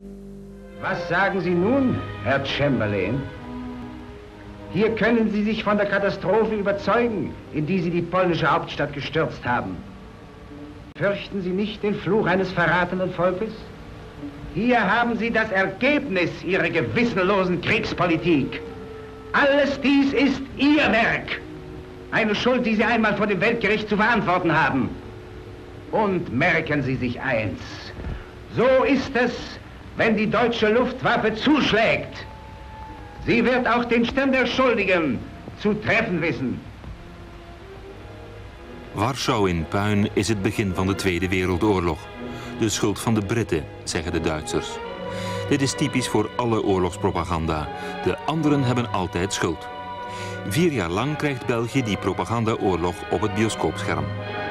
Was sagen Sie nun, Herr Chamberlain? Hier können Sie sich von der Katastrophe überzeugen, in die Sie die polnische Hauptstadt gestürzt haben. Fürchten Sie nicht den Fluch eines verratenen Volkes? Hier haben Sie das Ergebnis Ihrer gewissenlosen Kriegspolitik. Alles dies ist Ihr Werk. Eine Schuld, die Sie einmal vor dem Weltgericht zu verantworten haben. Und merken Sie sich eins. So ist es, wenn die deutsche Luftwaffe zuschlägt. Sie wird ook den Stern der Schuldigen zu treffen wissen. Warschau in puin is het begin van de Tweede Wereldoorlog. De schuld van de Britten, zeggen de Duitsers. Dit is typisch voor alle oorlogspropaganda. De anderen hebben altijd schuld. 4 jaar lang krijgt België die propagandaoorlog op het bioscoopscherm.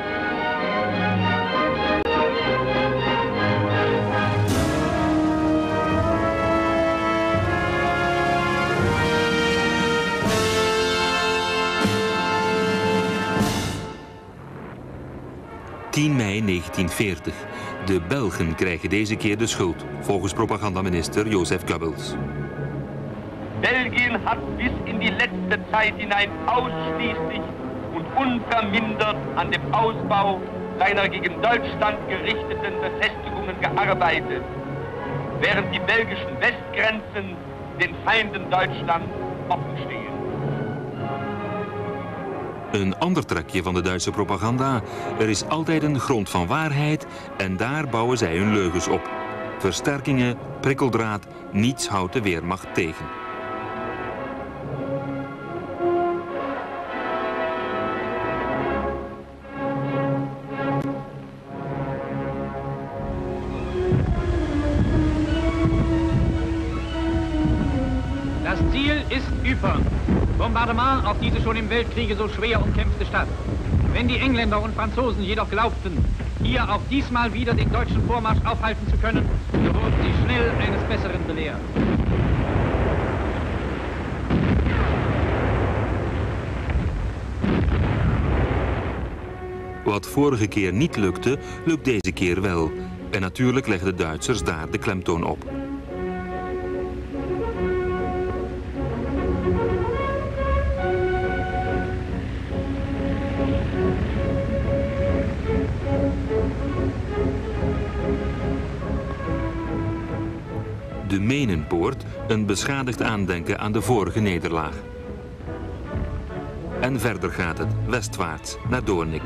...10 mei 1940. De Belgen krijgen deze keer de schuld, volgens propagandaminister Joseph Goebbels. Belgien hat bis in die letzte Zeit hinein ausschließlich und unvermindert an dem Ausbau seiner gegen Deutschland gerichteten Befestigungen gearbeitet, während die belgischen Westgrenzen den Feinden Deutschlands offen stehen. Een ander trekje van de Duitse propaganda. Er is altijd een grond van waarheid en daar bouwen zij hun leugens op. Versterkingen, prikkeldraad, niets houdt de Wehrmacht tegen. Das Ziel ist Ypern. Bombardement auf diese schon im Weltkriege so schwer umkämpfte Stadt. Wenn die Engländer und Franzosen jedoch glaubten, hier auch diesmal wieder den deutschen Vormarsch aufhalten zu können, so wurden sie schnell eines Besseren belehrt. Wat vorige keer niet lukte, lukt deze keer wel. En natuurlijk leggen de Duitsers daar de klemtoon op. De Menenpoort, een beschadigd aandenken aan de vorige nederlaag. En verder gaat het, westwaarts, naar Doornik.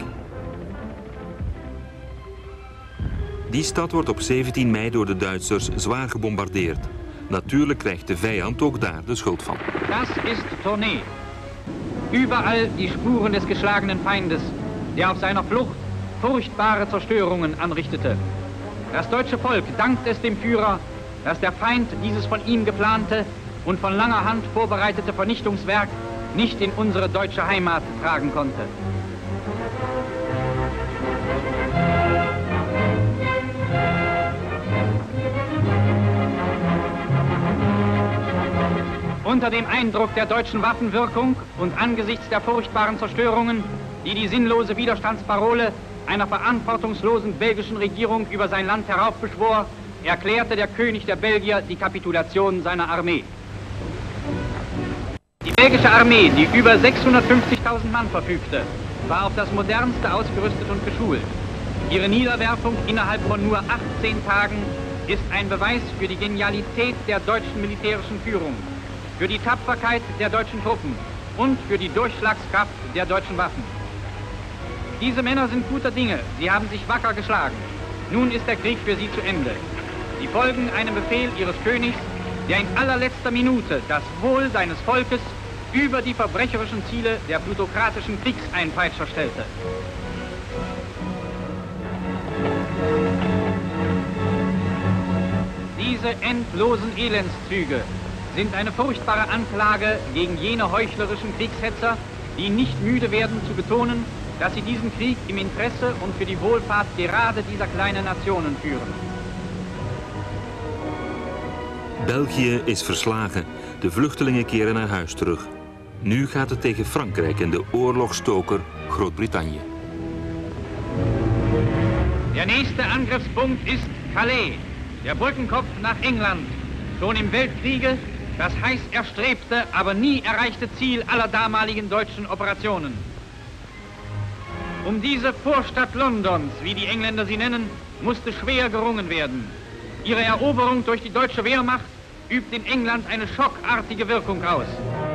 Die stad wordt op 17 mei door de Duitsers zwaar gebombardeerd. Natuurlijk krijgt de vijand ook daar de schuld van. Das ist Tournai. Überall die Spuren des geschlagenen Feindes, der auf seiner Flucht furchtbare Zerstörungen anrichtete. Das deutsche Volk dankt es dem Führer, dass der Feind dieses von ihm geplante und von langer Hand vorbereitete Vernichtungswerk nicht in unsere deutsche Heimat tragen konnte. Unter dem Eindruck der deutschen Waffenwirkung und angesichts der furchtbaren Zerstörungen, die die sinnlose Widerstandsparole einer verantwortungslosen belgischen Regierung über sein Land heraufbeschwor, erklärte der König der Belgier die Kapitulation seiner Armee. Die belgische Armee, die über 650.000 Mann verfügte, war auf das modernste ausgerüstet und geschult. Ihre Niederwerfung innerhalb von nur 18 Tagen ist ein Beweis für die Genialität der deutschen militärischen Führung, für die Tapferkeit der deutschen Truppen und für die Durchschlagskraft der deutschen Waffen. Diese Männer sind guter Dinge, sie haben sich wacker geschlagen. Nun ist der Krieg für sie zu Ende. Sie folgen einem Befehl ihres Königs, der in allerletzter Minute das Wohl seines Volkes über die verbrecherischen Ziele der plutokratischen Kriegseinpeitscher stellte. Diese endlosen Elendszüge sind eine furchtbare Anklage gegen jene heuchlerischen Kriegshetzer, die nicht müde werden zu betonen, dass sie diesen Krieg im Interesse und für die Wohlfahrt gerade dieser kleinen Nationen führen. België is verslagen. De vluchtelingen keren naar huis terug. Nu gaat het tegen Frankrijk en de oorlogstoker Groot-Brittannië. Der nächste Angriffspunkt ist Calais. Der Brückenkopf nach England, schon im Weltkriege das heiß erstrebte, aber nie erreichte Ziel aller damaligen deutschen Operationen. Um diese Vorstadt Londons, wie die Engländer sie nennen, musste schwer gerungen werden. Ihre Eroberung durch die deutsche Wehrmacht übt in England eine schockartige Wirkung aus.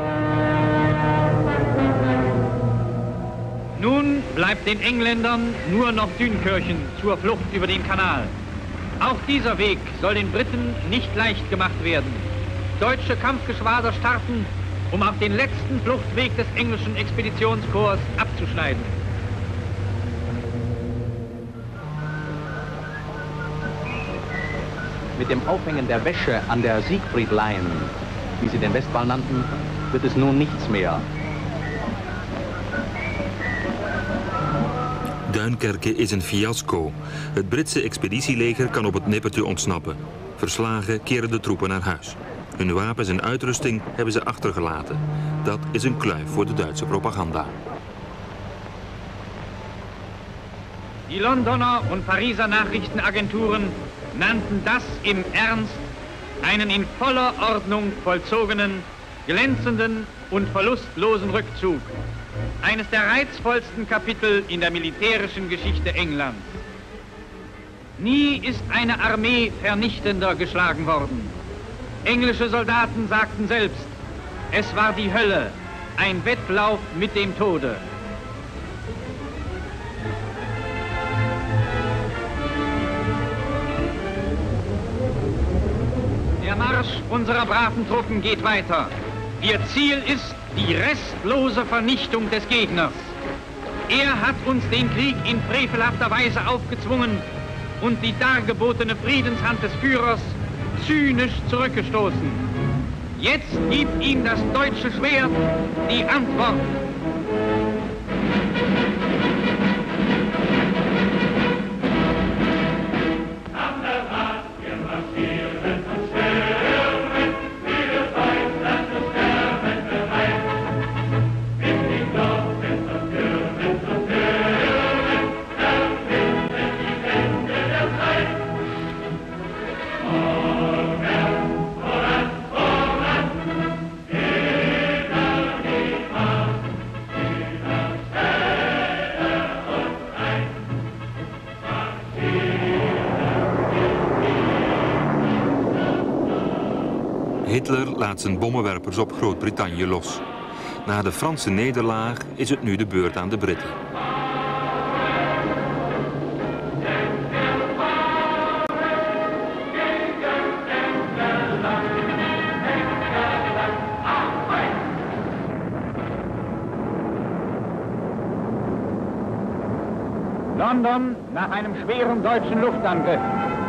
Nun bleibt den Engländern nur noch Dünkirchen zur Flucht über den Kanal. Auch dieser Weg soll den Briten nicht leicht gemacht werden. Deutsche Kampfgeschwader starten, um auf den letzten Fluchtweg des englischen Expeditionskorps abzuschneiden. Mit dem Aufhängen der Wäsche an der Siegfried Line, wie sie den Westwall nannten, wird es nun nichts meer. Duinkerke is een fiasco. Het Britse expeditieleger kan op het nippertje ontsnappen. Verslagen keren de troepen naar huis. Hun wapens en uitrusting hebben ze achtergelaten. Dat is een kluif voor de Duitse propaganda. Die Londoner und Pariser Nachrichtenagenturen nannten das im Ernst einen in voller Ordnung vollzogenen, glänzenden und verlustlosen Rückzug. Eines der reizvollsten Kapitel in der militärischen Geschichte Englands. Nie ist eine Armee vernichtender geschlagen worden. Englische Soldaten sagten selbst, es war die Hölle, ein Wettlauf mit dem Tode. Der Marsch unserer braven Truppen geht weiter. Ihr Ziel ist die restlose Vernichtung des Gegners. Er hat uns den Krieg in frevelhafter Weise aufgezwungen und die dargebotene Friedenshand des Führers zynisch zurückgestoßen. Jetzt gibt ihm das deutsche Schwert die Antwort. Hitler laat zijn bommenwerpers op Groot-Brittannië los. Na de Franse nederlaag is het nu de beurt aan de Britten. London nach einem schweren deutschen Luftangriff.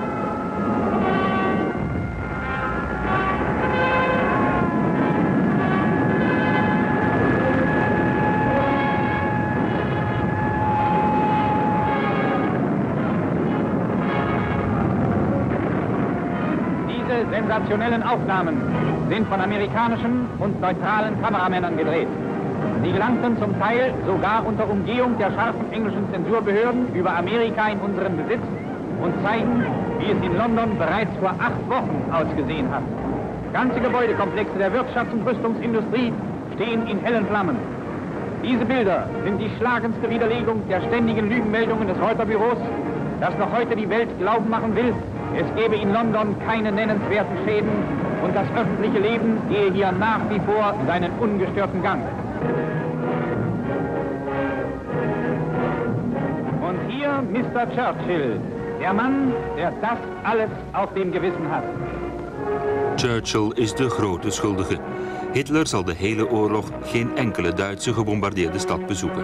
Sensationellen Aufnahmen sind von amerikanischen und neutralen Kameramännern gedreht. Sie gelangten zum Teil sogar unter Umgehung der scharfen englischen Zensurbehörden über Amerika in unseren Besitz und zeigen, wie es in London bereits vor 8 Wochen ausgesehen hat. Ganze Gebäudekomplexe der Wirtschafts- und Rüstungsindustrie stehen in hellen Flammen. Diese Bilder sind die schlagendste Widerlegung der ständigen Lügenmeldungen des Reuterbüros, das noch heute die Welt glauben machen will, es gebe in London keine nennenswerten Schäden und das öffentliche Leben gehe hier nach wie vor seinen ungestörten Gang. Und hier Mr. Churchill, der Mann, der das alles auf dem Gewissen hat. Churchill is de grote schuldige. Hitler zal de hele oorlog geen enkele Duitse gebombardeerde stad bezoeken.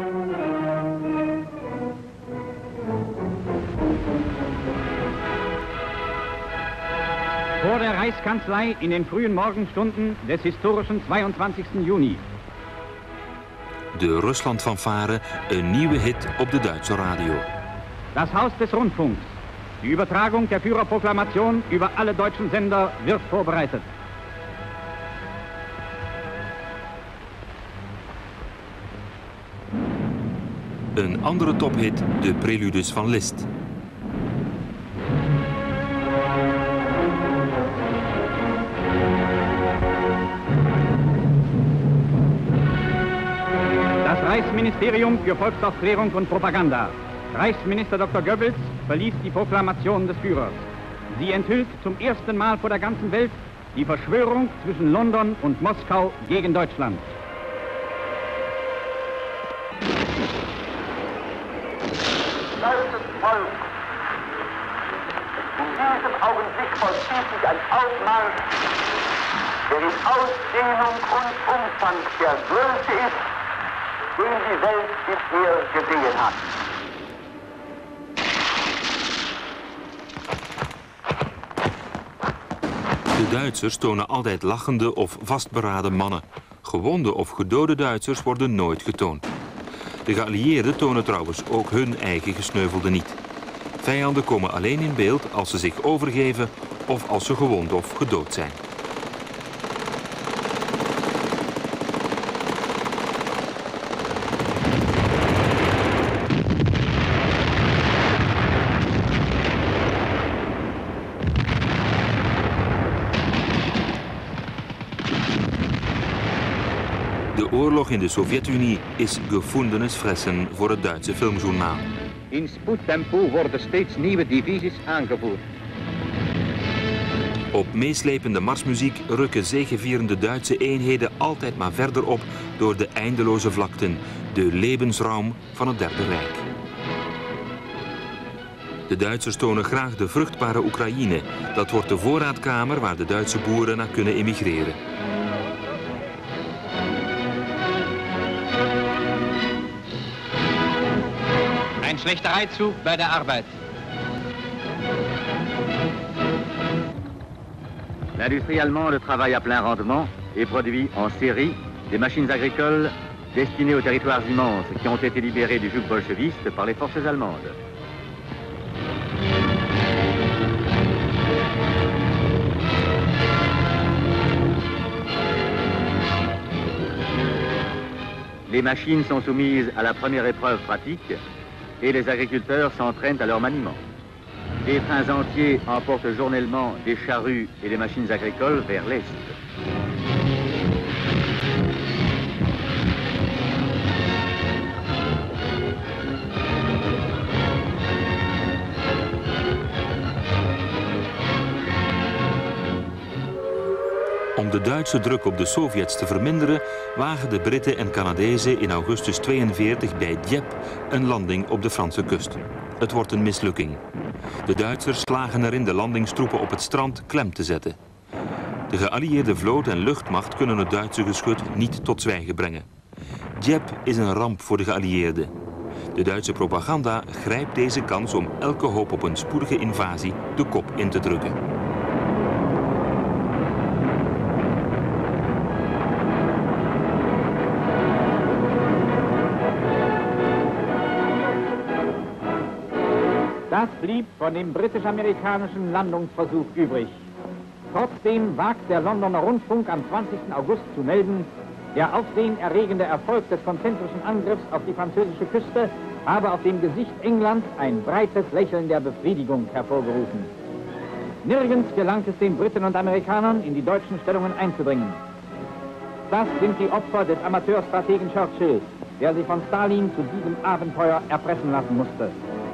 Vor der Reichskanzlei in den frühen Morgenstunden des historischen 22. Juni. De Rusland-fanfare, een nieuwe hit op de Duitse radio. Das Haus des Rundfunks. Die Übertragung der Führerproklamation über alle deutschen Sender wird vorbereitet. Een andere tophit, de Preludes van Liszt. Ministerium für Volksaufklärung und Propaganda. Reichsminister Dr. Goebbels verließ die Proklamation des Führers. Sie enthüllt zum ersten Mal vor der ganzen Welt die Verschwörung zwischen London und Moskau gegen Deutschland. Deutsches Volk, in diesem Augenblick vollzieht sich ein Aufmarsch, der in Ausdehnung und Umfang der größte ist, den die Welt bisher gesehen hat. De Duitsers tonen altijd lachende of vastberaden mannen. Gewonde of gedode Duitsers worden nooit getoond. De geallieerden tonen trouwens ook hun eigen gesneuvelden niet. Vijanden komen alleen in beeld als ze zich overgeven of als ze gewond of gedood zijn. De oorlog in de Sovjet-Unie is gefundenes fressen voor het Duitse filmjournaal. In spoedtempo worden steeds nieuwe divisies aangevoerd. Op meeslepende marsmuziek rukken zegevierende Duitse eenheden altijd maar verder op door de eindeloze vlakten, de levensraum van het Derde Rijk. De Duitsers tonen graag de vruchtbare Oekraïne. Dat wordt de voorraadkamer waar de Duitse boeren naar kunnen emigreren. Ein Schlechtereizug bei der Arbeit. L'industrie allemande travaille à plein rendement et produit en série des machines agricoles destinées aux territoires immenses qui ont été libérés du joug bolcheviste par les forces allemandes. Les machines sont soumises à la première épreuve pratique et les agriculteurs s'entraînent à leur maniement. Des trains entiers emportent journellement des charrues et des machines agricoles vers l'est. Om de Duitse druk op de Sovjets te verminderen, wagen de Britten en Canadezen in augustus 1942 bij Dieppe een landing op de Franse kust. Het wordt een mislukking. De Duitsers slagen erin de landingstroepen op het strand klem te zetten. De geallieerde vloot en luchtmacht kunnen het Duitse geschut niet tot zwijgen brengen. Dieppe is een ramp voor de geallieerden. De Duitse propaganda grijpt deze kans om elke hoop op een spoedige invasie de kop in te drukken. Das blieb von dem britisch-amerikanischen Landungsversuch übrig. Trotzdem wagt der Londoner Rundfunk am 20. August zu melden, der aufsehenerregende Erfolg des konzentrischen Angriffs auf die französische Küste habe auf dem Gesicht Englands ein breites Lächeln der Befriedigung hervorgerufen. Nirgends gelang es den Briten und Amerikanern, in die deutschen Stellungen einzudringen. Das sind die Opfer des Amateurstrategen Churchill, der sich von Stalin zu diesem Abenteuer erpressen lassen musste.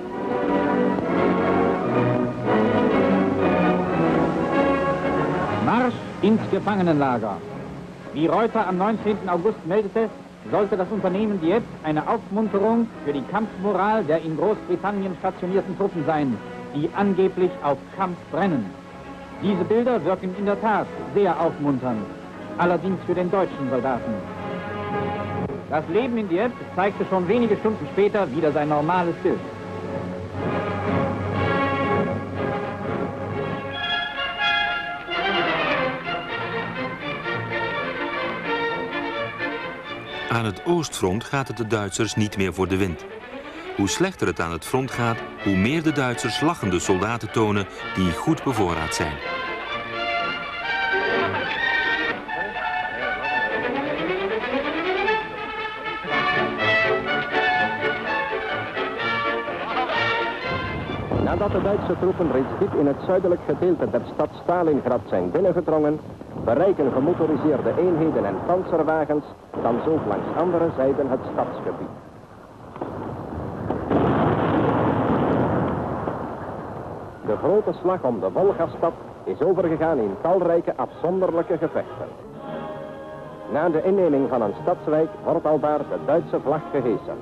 Marsch ins Gefangenenlager. Wie Reuter am 19. August meldete, sollte das Unternehmen Dieppe eine Aufmunterung für die Kampfmoral der in Großbritannien stationierten Truppen sein, die angeblich auf Kampf brennen. Diese Bilder wirken in der Tat sehr aufmunternd, allerdings für den deutschen Soldaten. Das Leben in Dieppe zeigte schon wenige Stunden später wieder sein normales Bild. Aan het oostfront gaat het de Duitsers niet meer voor de wind. Hoe slechter het aan het front gaat, hoe meer de Duitsers lachende soldaten tonen die goed bevoorraad zijn. Nadat de Duitse troepen reeds diep in het zuidelijk gedeelte der stad Stalingrad zijn binnengedrongen, bereiken gemotoriseerde eenheden en panzerwagens dan zo langs andere zijden het stadsgebied. De grote slag om de Wolgastad is overgegaan in talrijke afzonderlijke gevechten. Na de inneming van een stadswijk wordt aldaar de Duitse vlag gehesen.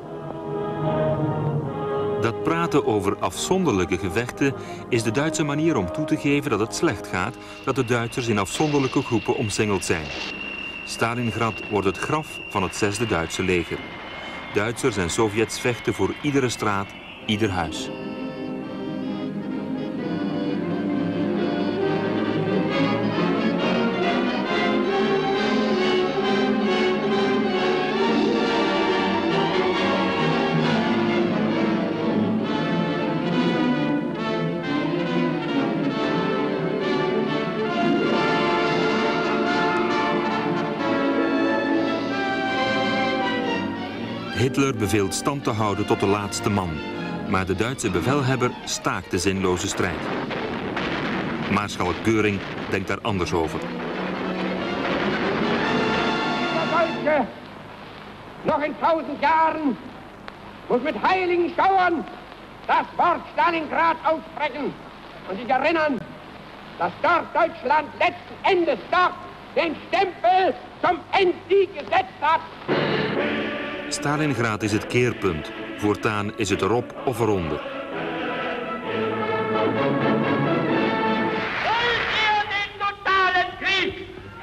Dat praten over afzonderlijke gevechten is de Duitse manier om toe te geven dat het slecht gaat, dat de Duitsers in afzonderlijke groepen omsingeld zijn. Stalingrad wordt het graf van het 6e Duitse leger. Duitsers en Sovjets vechten voor iedere straat, ieder huis. Hitler beveelt stand te houden tot de laatste man, maar de Duitse bevelhebber staakt de zinloze strijd. Maarschalk Göring denkt daar anders over. Deutsche, noch in 1000 Jahren muss mit heiligen Schauern das Wort Stalingrad aussprechen und sich erinnern, dass dort Deutschland letzten Endes doch den Stempel zum Endsieg gesetzt hat. Stalingrad is het keerpunt. Voortaan is het erop of eronder. Wollt ihr den totalen Krieg?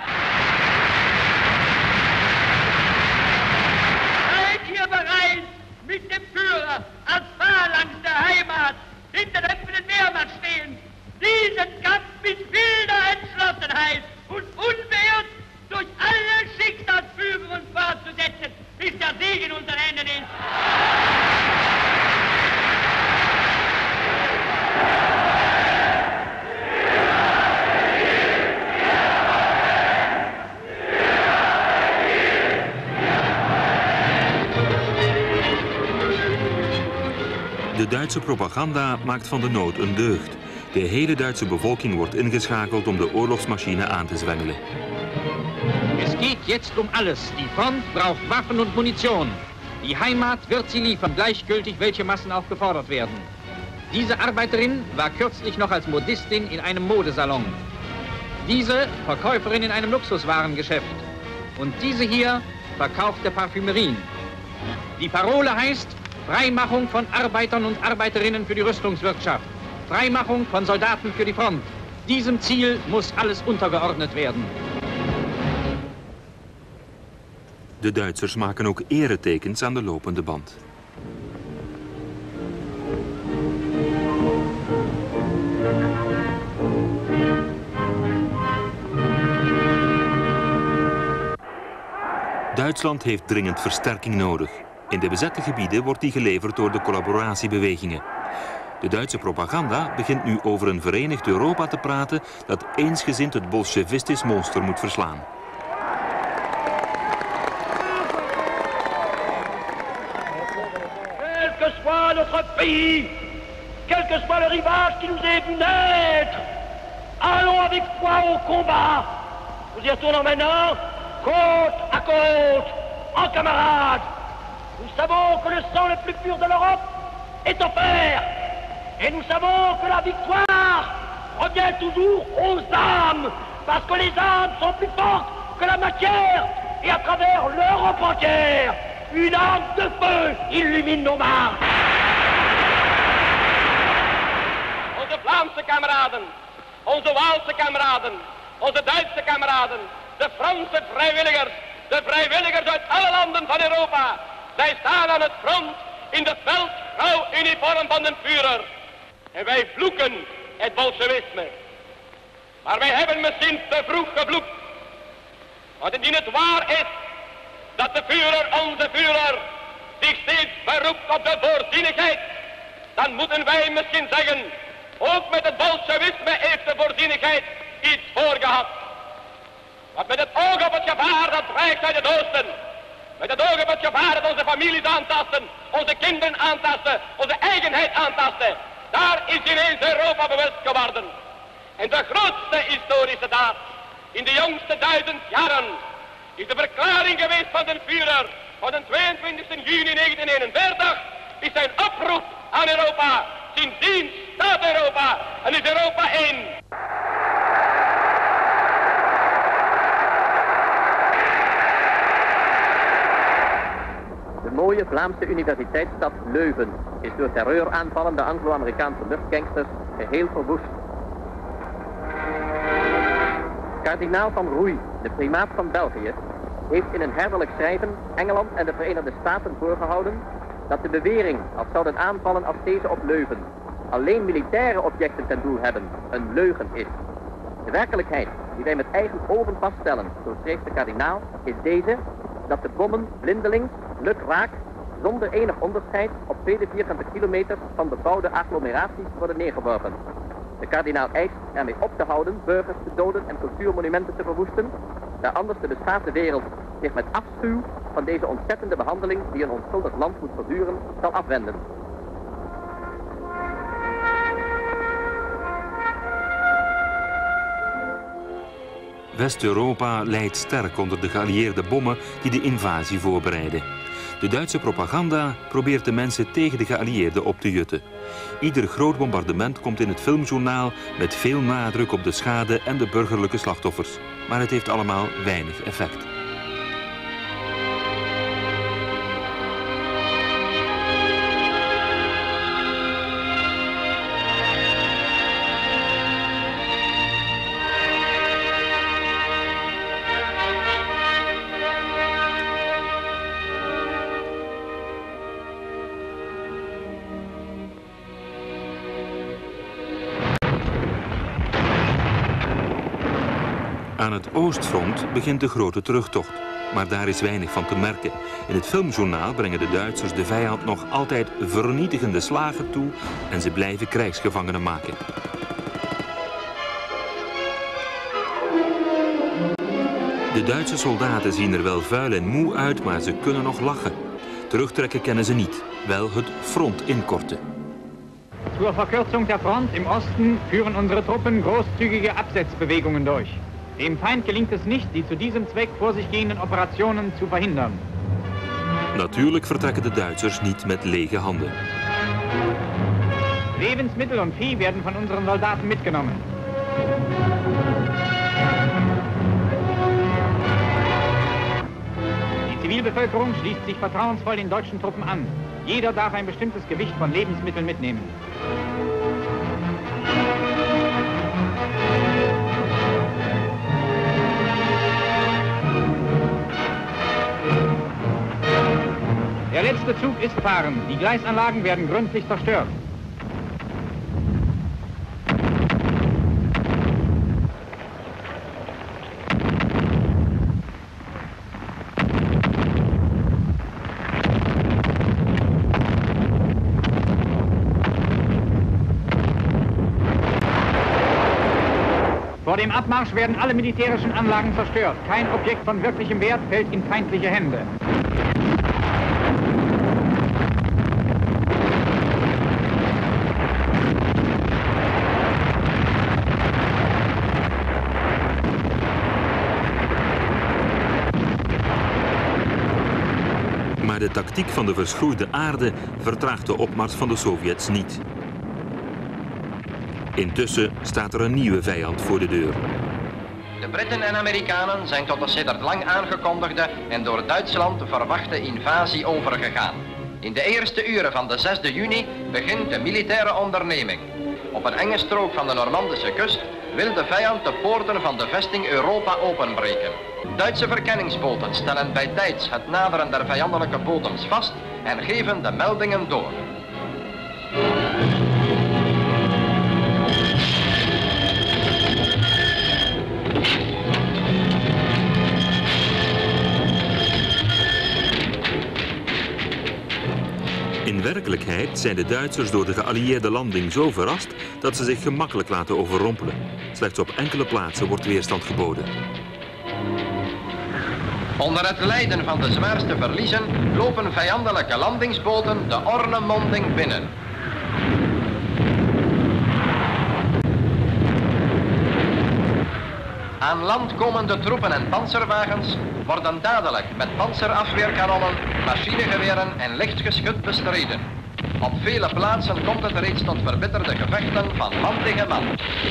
Seid ihr bereit, mit dem Führer als Phalanx der Heimat hinter dem Wehrmacht stehen, diesen Kampf mit wilder Entschlossenheit und unbeirrt durch alle Schicksalsführungen fortzusetzen, bis der Sieg in unseren Händen ist. De Duitse propaganda maakt van de nood een deugd. De hele Duitse bevolking wordt ingeschakeld om de oorlogsmachine aan te zwengelen. Es geht jetzt um alles. Die Front braucht Waffen und Munition. Die Heimat wird sie liefern, gleichgültig welche Massen auch gefordert werden. Diese Arbeiterin war kürzlich noch als Modistin in einem Modesalon. Diese Verkäuferin in einem Luxuswarengeschäft. Und diese hier verkauft der Parfümerien. Die Parole heißt Freimachung von Arbeitern und Arbeiterinnen für die Rüstungswirtschaft. Freimachung von Soldaten für die Front. Diesem Ziel muss alles untergeordnet werden. De Duitsers maken ook eretekens aan de lopende band. Duitsland heeft dringend versterking nodig. In de bezette gebieden wordt die geleverd door de collaboratiebewegingen. De Duitse propaganda begint nu over een verenigd Europa te praten dat eensgezind het bolsjevistisch monster moet verslaan. Quel que soit notre pays, quel que soit le rivage qui nous ait vu naître, allons avec foi au combat. Nous y retournons maintenant, côte à côte, en camarades. Nous savons que le sang le plus pur de l'Europe est offert. Et nous savons que la victoire revient toujours aux âmes, parce que les âmes sont plus fortes que la matière, et à travers l'Europe entière, une arme de feu illumine nos marches. Onze Vlaamse kameraden, onze Waalse kameraden, onze Duitse kameraden, de Franse vrijwilligers, de vrijwilligers uit alle landen van Europa, zij staan aan het front in de veldgrauw-uniform van de Führer. En wij vloeken het bolsjewisme. Maar wij hebben misschien te vroeg gevloekt. Want indien het waar is dat de Führer, onze Führer, zich steeds beroept op de voorzienigheid, dan moeten wij misschien zeggen, ook met het bolsjewisme heeft de voorzienigheid iets voorgehad. Want met het oog op het gevaar dat dreigt uit het oosten, met het oog op het gevaar dat onze families aantasten, onze kinderen aantasten, onze eigenheid aantasten, Daar is ineens Europa bewust geworden. En de grootste historische daad in de jongste 1000 jaren is de verklaring geweest van de Führer van de 22 juni 1941 is zijn oproep aan Europa. Sindsdien staat Europa en is Europa één. De mooie Vlaamse universiteitsstad Leuven is door terreuraanvallen de Anglo-Amerikaanse luchtgangsters geheel verwoest. Kardinaal van Roei, de primaat van België, heeft in een herderlijk schrijven Engeland en de Verenigde Staten voorgehouden dat de bewering, als zouden aanvallen als deze op Leuven, alleen militaire objecten ten doel hebben, een leugen is. De werkelijkheid, die wij met eigen ogen vaststellen, zo schreef de kardinaal, is deze, dat de bommen blindelings, lukraak, zonder enig onderscheid op vele vierkante kilometers van bebouwde agglomeraties worden neergeworpen. De kardinaal eist ermee op te houden burgers te doden en cultuurmonumenten te verwoesten, daar anders de beschaafde wereld zich met afschuw van deze ontzettende behandeling die een onschuldig land moet verduren, zal afwenden. West-Europa lijdt sterk onder de geallieerde bommen die de invasie voorbereiden. De Duitse propaganda probeert de mensen tegen de geallieerden op te jutten. Ieder groot bombardement komt in het filmjournaal met veel nadruk op de schade en de burgerlijke slachtoffers. Maar het heeft allemaal weinig effect. Aan het oostfront begint de grote terugtocht, maar daar is weinig van te merken. In het filmjournaal brengen de Duitsers de vijand nog altijd vernietigende slagen toe en ze blijven krijgsgevangenen maken. De Duitse soldaten zien er wel vuil en moe uit, maar ze kunnen nog lachen. Terugtrekken kennen ze niet, wel het front inkorten. Zur Verkürzung der Front im Osten führen unsere Truppen großzügige Absetzbewegungen durch. Dem Feind gelingt es nicht, die zu diesem Zweck vor sich gehenden Operationen zu verhindern. Natuurlijk vertrekken de Duitsers niet met lege handen. Lebensmittel und Vieh werden von unseren Soldaten mitgenommen. Die Zivilbevölkerung schließt sich vertrauensvoll den deutschen Truppen an. Jeder darf ein bestimmtes Gewicht von Lebensmitteln mitnehmen. Der letzte Zug ist fahren. Die Gleisanlagen werden gründlich zerstört. Vor dem Abmarsch werden alle militärischen Anlagen zerstört. Kein Objekt von wirklichem Wert fällt in feindliche Hände. Maar de tactiek van de verschroeide aarde vertraagt de opmars van de Sovjets niet. Intussen staat er een nieuwe vijand voor de deur. De Britten en Amerikanen zijn tot de sedert lang aangekondigde en door Duitsland verwachte invasie overgegaan. In de eerste uren van de 6e juni begint de militaire onderneming. Op een enge strook van de Normandische kust wil de vijand de poorten van de vesting Europa openbreken. Duitse verkenningsboten stellen bij tijds het naderen der vijandelijke bodems vast en geven de meldingen door. In werkelijkheid zijn de Duitsers door de geallieerde landing zo verrast dat ze zich gemakkelijk laten overrompelen. Slechts op enkele plaatsen wordt weerstand geboden. Onder het lijden van de zwaarste verliezen lopen vijandelijke landingsboten de Ornemonding binnen. Aan land komende troepen en panzerwagens worden dadelijk met panzerafweerkanonnen, machinegeweren en lichtgeschut bestreden. Op vele plaatsen komt het reeds tot verbitterde gevechten van man tegen man.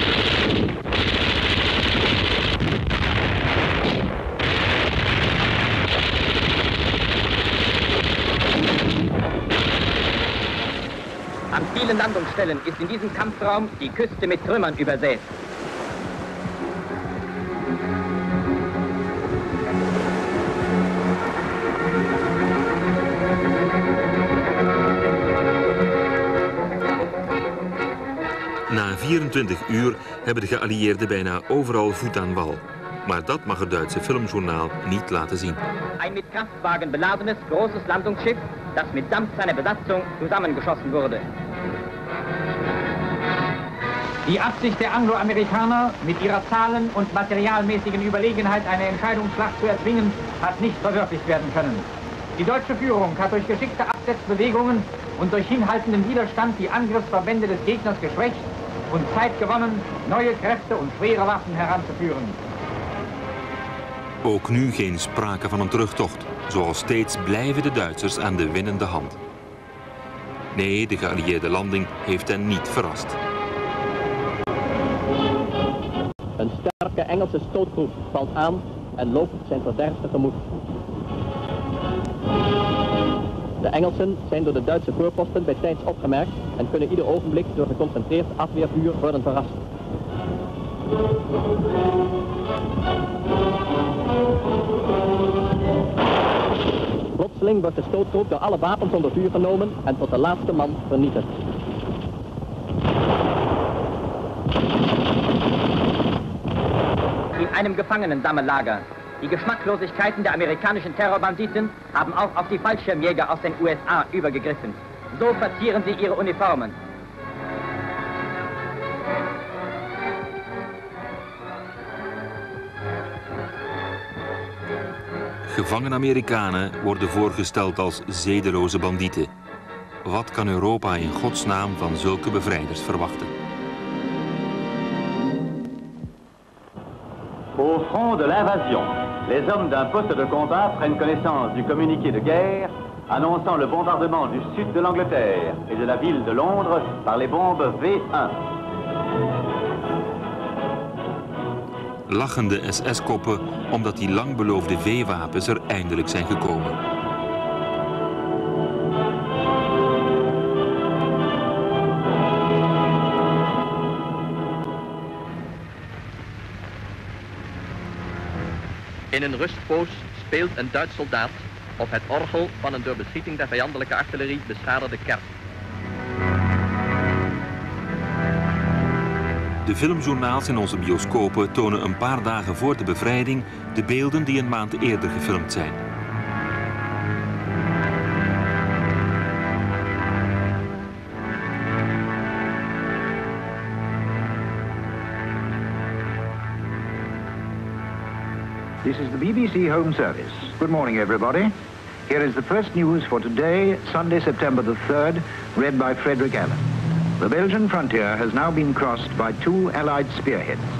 An vielen Landungsstellen ist in diesem Kampfraum die Küste mit Trümmern übersät. Na 24 uur hebben de geallieerden bijna overal voet aan wal. Maar dat mag het Duitse filmjournaal niet laten zien. Ein mit Kraftwagen beladenes großes Landungsschiff, das mitsamt seiner Besatzung zusammengeschossen wurde. Die Absicht der Angloamerikaner, mit ihrer zahlen- und materialmäßigen Überlegenheit eine Entscheidungsschlacht zu erzwingen, hat nicht verwirklicht werden können. Die deutsche Führung hat durch geschickte Absetzbewegungen und durch hinhaltenden Widerstand die Angriffsverbände des Gegners geschwächt und Zeit gewonnen, neue Kräfte und schwere Waffen heranzuführen. Ook nu geen sprake van een terugtocht. Zoals steeds blijven de Duitsers aan de winnende hand. Nee, de geallieerde landing heeft hen niet verrast. Een sterke Engelse stootgroep valt aan en loopt zijn verderf tegemoet. De Engelsen zijn door de Duitse voorposten bij tijds opgemerkt en kunnen ieder ogenblik door geconcentreerd afweervuur worden verrast. Plotseling wordt de stootgroep door alle wapens onder vuur genomen en tot de laatste man vernietigd. In einem Gefangenensammellager. Die Geschmacklosigkeiten der amerikanischen Terrorbanditen haben auch auf die Fallschirmjäger aus den USA übergegriffen. So verzieren sie ihre Uniformen. Gevangen Amerikanen worden voorgesteld als zedeloze bandieten. Wat kan Europa in godsnaam van zulke bevrijders verwachten? Au front de l'invasion, les hommes d'un poste de combat prennent connaissance du communiqué de guerre annonçant le bombardement du sud de l'Angleterre et de la ville de Londres par les bombes V1. Lachende SS-koppen omdat die lang beloofde V-wapens er eindelijk zijn gekomen. In een rustpoos speelt een Duits soldaat op het orgel van een door beschieting der vijandelijke artillerie beschadigde kerk. De filmjournaals in onze bioscopen tonen een paar dagen voor de bevrijding de beelden die een maand eerder gefilmd zijn. This is the BBC Home Service. Good morning, everybody. Here is the first news for today, Sunday, September the 3rd, read by Frederick Allen. The Belgian frontier has now been crossed by two Allied spearheads.